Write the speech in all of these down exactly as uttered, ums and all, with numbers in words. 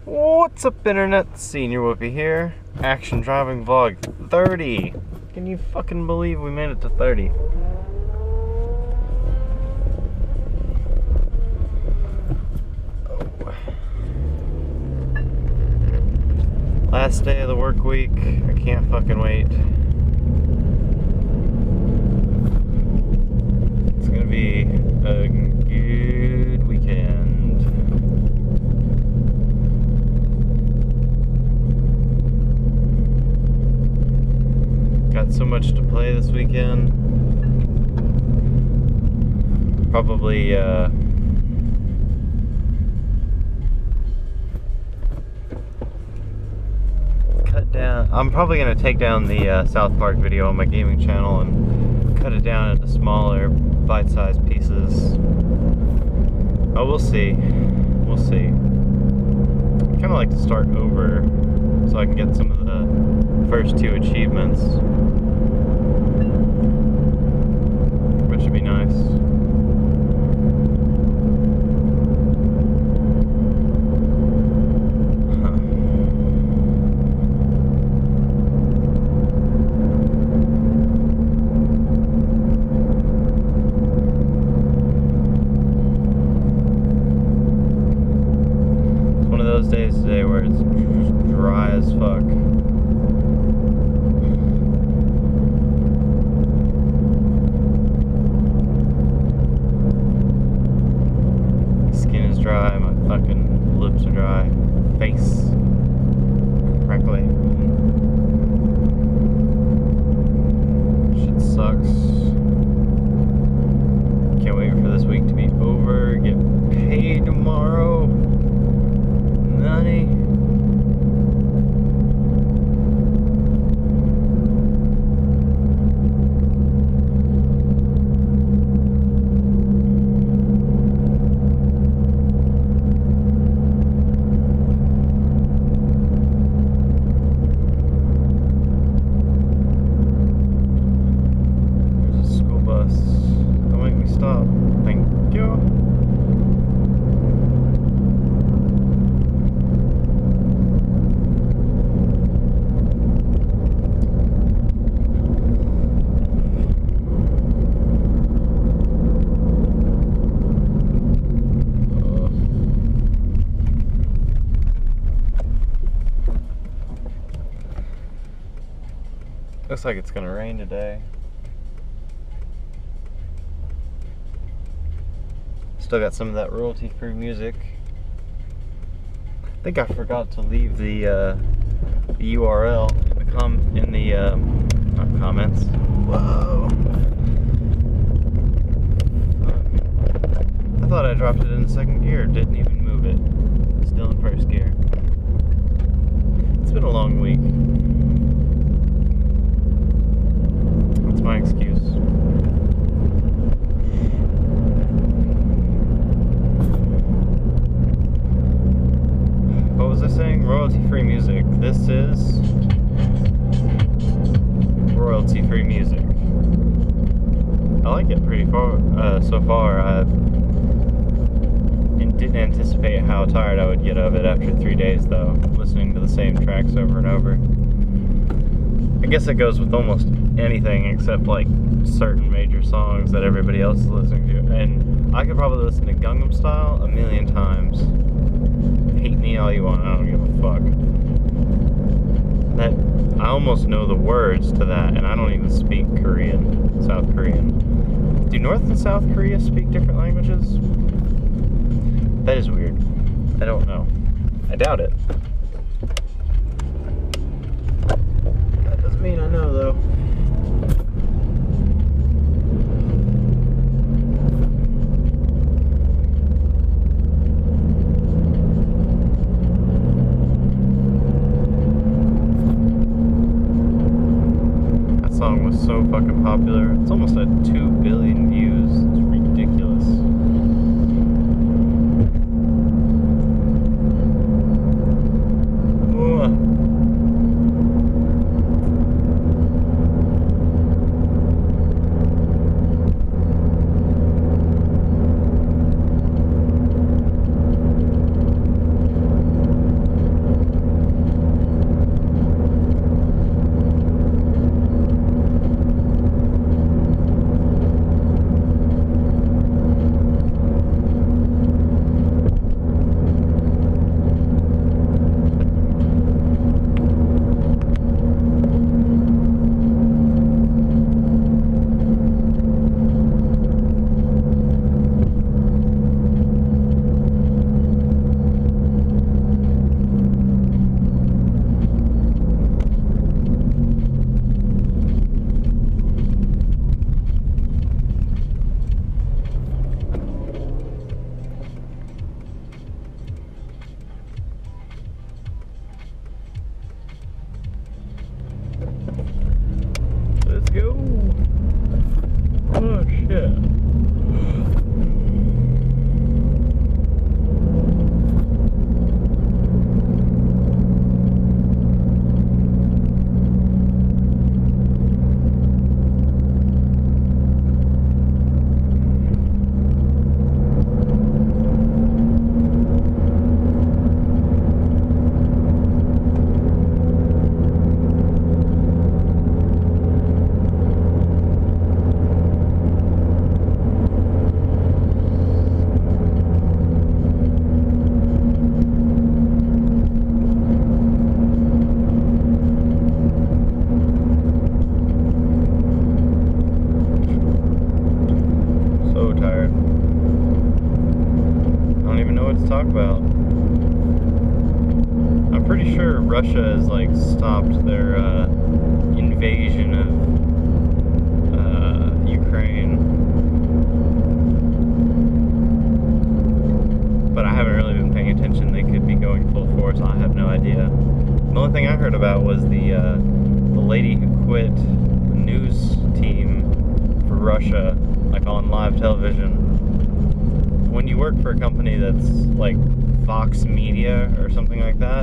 What's up, internet? Senior Whoopy here. Action driving vlog thirty. Can you fucking believe we made it to thirty? Oh. Last day of the work week. I can't fucking wait. It's gonna be a good weekend. Got so much to play this weekend. Probably, uh... cut down... I'm probably gonna take down the uh, South Park video on my gaming channel and cut it down into smaller, bite-sized pieces. Oh, we'll see. We'll see. I kinda like to start over so I can get some of the first two achievements, which would be nice. Huh. It's one of those days today where it's dry as fuck. Dry, my fucking lips are dry, face crackly. Shit sucks. Can't wait for this week to be over, get paid tomorrow. Money. Stop. Thank you. Uh. Looks like it's gonna rain today. Still got some of that royalty-free music. I think I forgot to leave the, uh, the U R L in the com in the um, not comments. Whoa! Fuck. I thought I dropped it in second gear. Didn't even move it. Still in first gear. It's been a long week. That's my excuse. What was I saying? Royalty-free music. This is royalty-free music. I like it pretty far uh, so far. I didn't anticipate how tired I would get of it after three days, though, listening to the same tracks over and over. I guess it goes with almost anything except like certain major songs that everybody else is listening to. And I could probably listen to Gangnam Style a million times. Hate me all you want, I don't give a fuck. That, I almost know the words to that, and I don't even speak Korean, South Korean. Do North and South Korea speak different languages? That is weird. I don't know. I doubt it. That doesn't mean I know, though. Song was so fucking popular. It's almost at two billion views. It's ridiculous. Ugh. Russia has like stopped their uh, invasion of uh, Ukraine, but I haven't really been paying attention. They could be going full force. I have no idea. The only thing I heard about was the uh, the lady who quit the news team for Russia, like on live television. When you work for a company that's like Fox Media or something like that,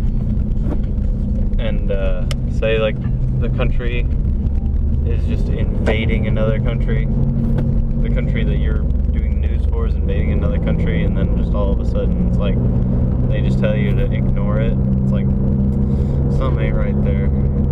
and uh, say like the country is just invading another country, the country that you're doing news for is invading another country, and then just all of a sudden it's like they just tell you to ignore it. It's like something ain't right there.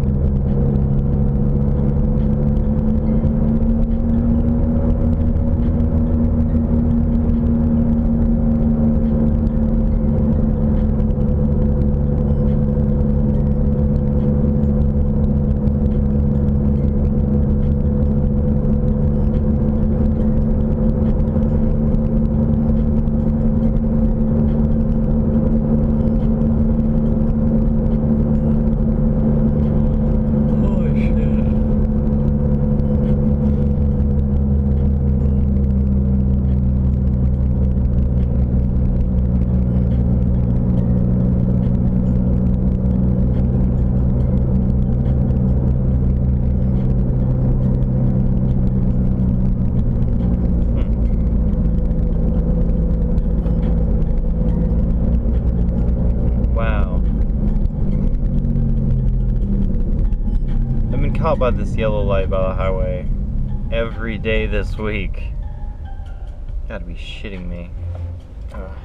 Caught by this yellow light by the highway every day this week. You gotta be shitting me. Ugh.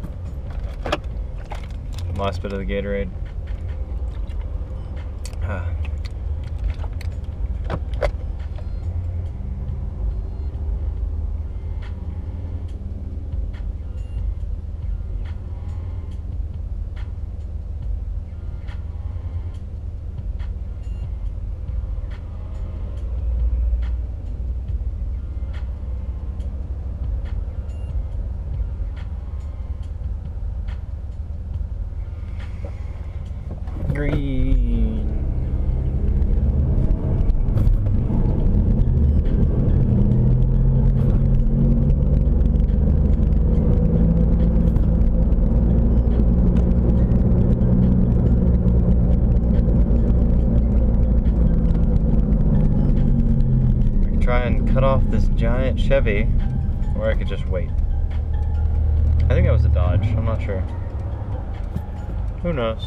Last bit of the Gatorade. Ah. Green. I could try and cut off this giant Chevy, or I could just wait. I think that was a Dodge, I'm not sure. Who knows?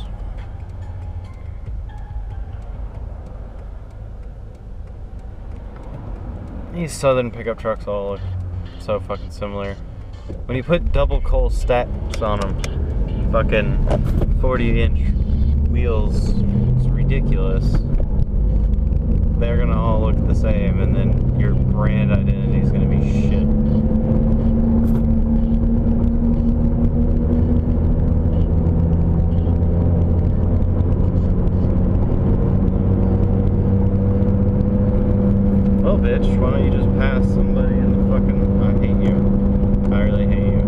These southern pickup trucks all look so fucking similar. When you put double coal stacks on them, fucking forty inch wheels, it's ridiculous. They're gonna all look the same, and then your brand identity is gonna be shit. Well, bitch, why don't you just pass somebody in the fucking... I hate you. I really hate you.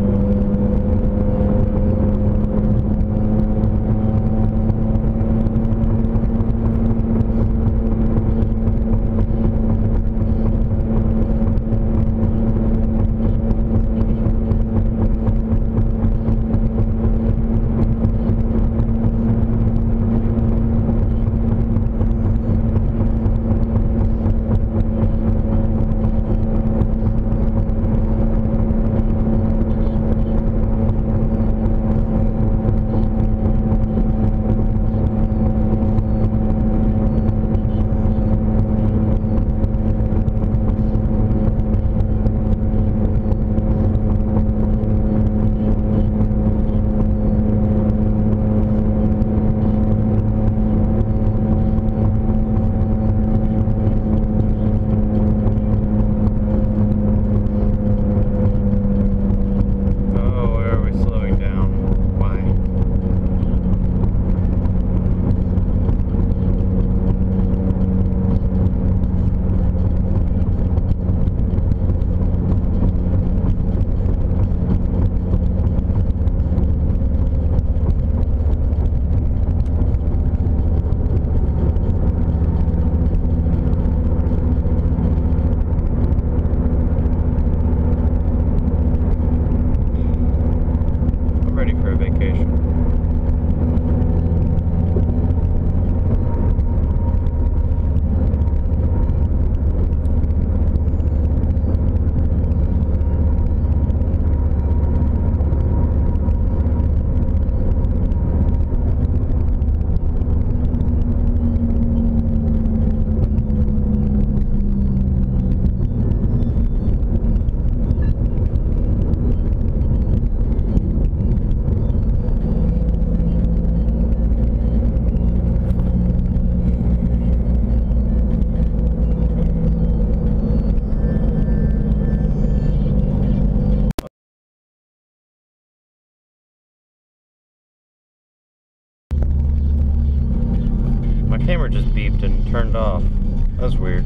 camera just beeped and turned off. That's weird.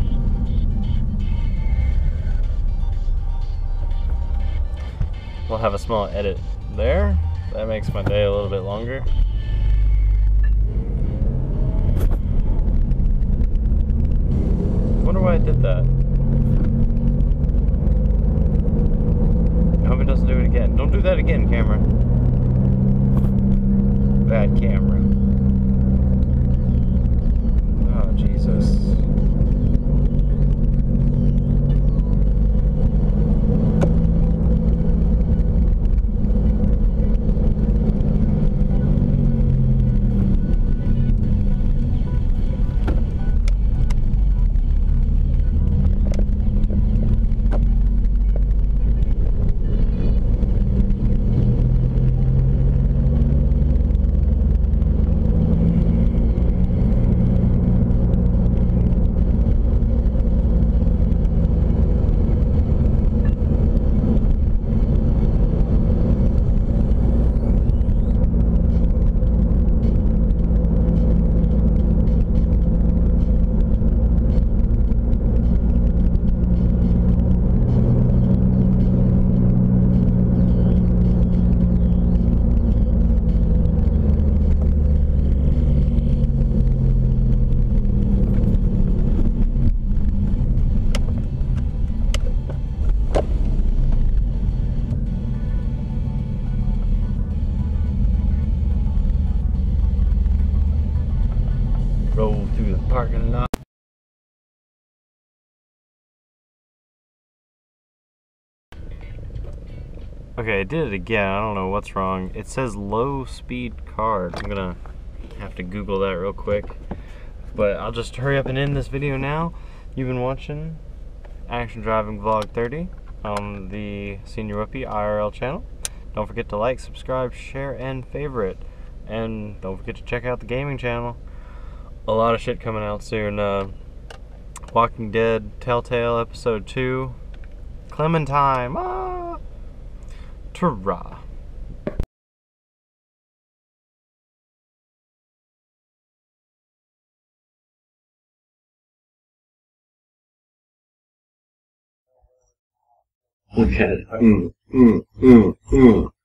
We'll have a small edit there. That makes my day a little bit longer. I wonder why I did that. I hope it doesn't do it again. Don't do that again, camera. Bad camera. Oh, Jesus. Roll through the parking lot. Okay, I did it again. I don't know what's wrong. It says low speed card. I'm gonna have to Google that real quick. But I'll just hurry up and end this video now. You've been watching Action Driving Vlog thirty on the Senior Whoopy I R L channel. Don't forget to like, subscribe, share, and favorite. And don't forget to check out the gaming channel. A lot of shit coming out soon. Uh, Walking Dead Telltale Episode two. Clementine. Ah! Ta-ra. Okay. Mm, mm, mm, mm.